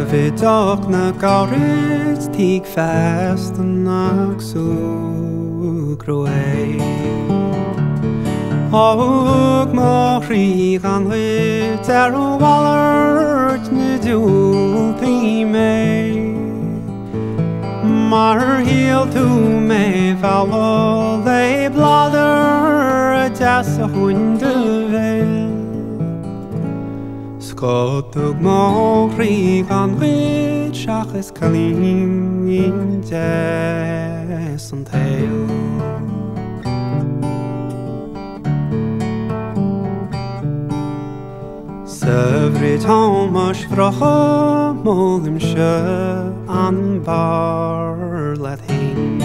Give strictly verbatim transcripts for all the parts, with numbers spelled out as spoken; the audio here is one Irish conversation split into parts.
Vidok na gaurit tig fast nach so groe Og mori gan we taro walert ne du me Mar heel to me follow they blather just a hunde vel Skotug mori gan we chachs kalin in jazz and tail Sevrit homash vracha molim she an bar let heen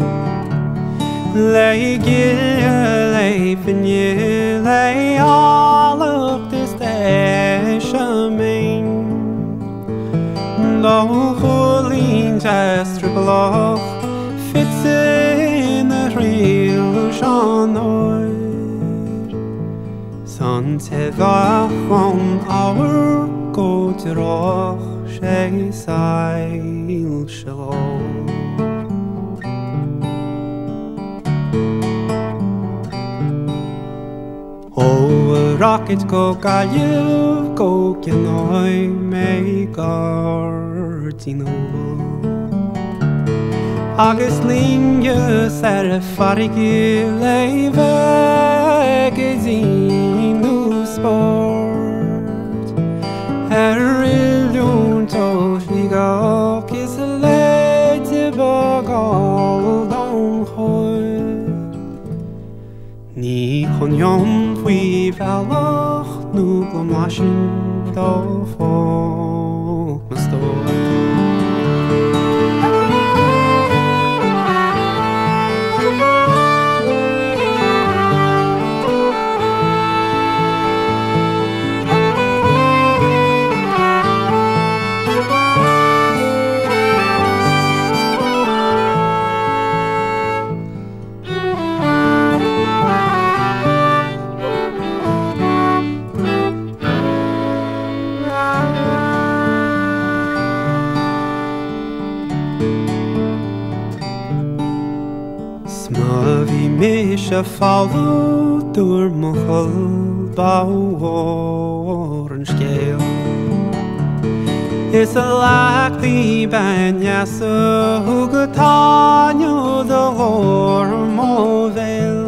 Lay gil lay finye lay all of this day shamin Do chulin just tribloch fits in the real shanoi Son tevach on our go to roch she sail shalom Oh rocket go gallev go genoi me gardino Agus linge ser farigi leve gezin nu sport Er iljon to sliga kis lete bagal don hoi Ni hon jom fui velach nu glomashin do folk mastoi Misha follow door mochel bauern scale It's a likely banya so who could tanyo the hormovel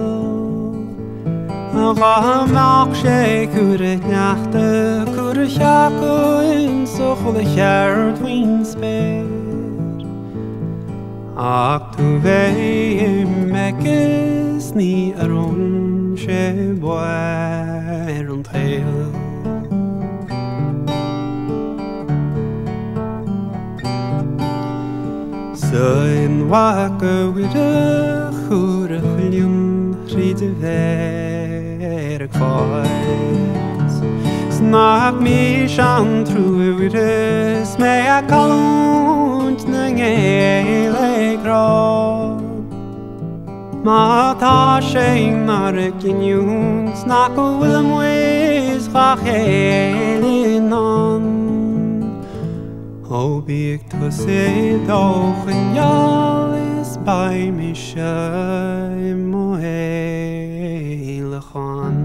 Ramach she kure nachte kure chako in so chole chard wien spare Ach tu vei mekes ni aron she boer und heil Sein wake wide chure chlion ride ver kvaes Snak mi shan true wide smei a kalunt na ngele grab Ma ta shein marek in yun Snak o willem wees chachel on O big to say doch in yal is by me shay mohe lechon